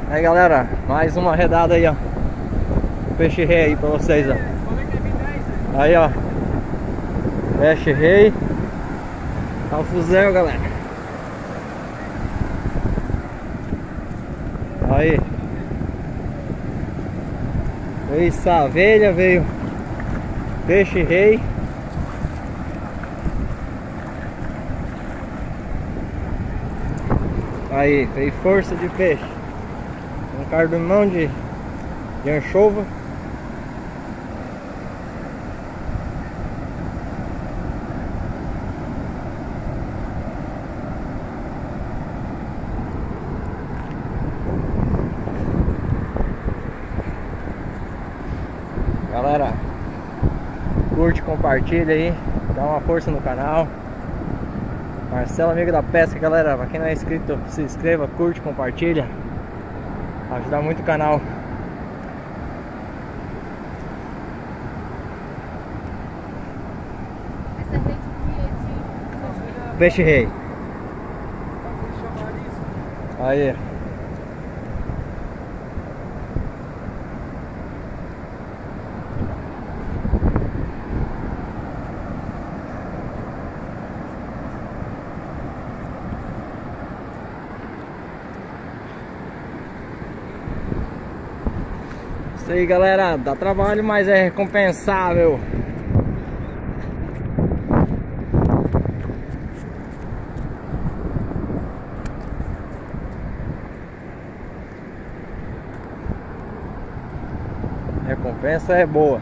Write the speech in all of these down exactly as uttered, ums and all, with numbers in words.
Aí galera, mais uma redada aí, ó. Peixe rei aí pra vocês, ó. Aí, ó. Peixe rei. Tá o fuzel, galera. Aí. Veio savelha, veio peixe rei. Aí, veio força de peixe. Um cardumão de, de anchova. Galera, curte, compartilha aí, dá uma força no canal. Marcelo, amigo da pesca, galera. Pra quem não é inscrito, se inscreva, curte, compartilha. Ajuda muito o canal. Peixe rei. Aí. Isso aí, galera, dá trabalho, mas é recompensável. Recompensa é boa.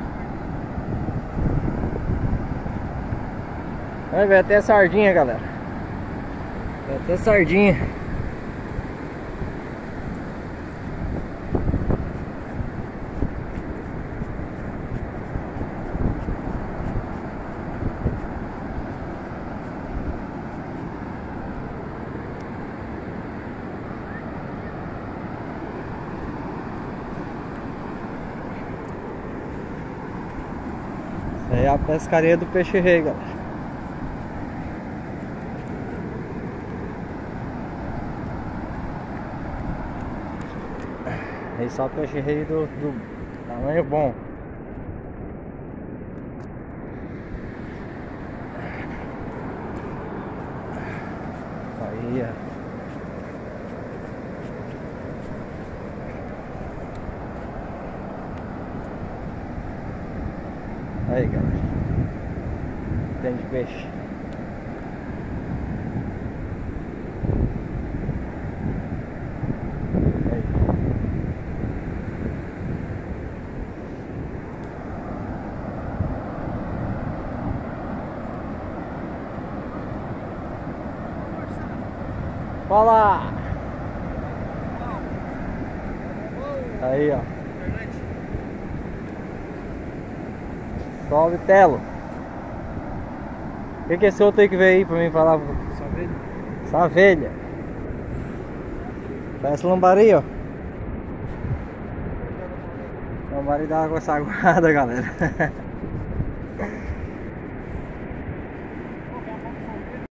Vai ver até sardinha, galera. Vai até sardinha. Essa aí é a pescaria do peixe rei, galera. Aí só peixe rei do, do tamanho bom. Aí, ó. Aí, galera, tem de peixe. Aí. Fala! Aí, ó. Salve, Telo. O que, que esse outro aí que veio aí pra mim falar? Savelha. Savelha. Parece lambari, ó. Lambari da água sagrada, galera.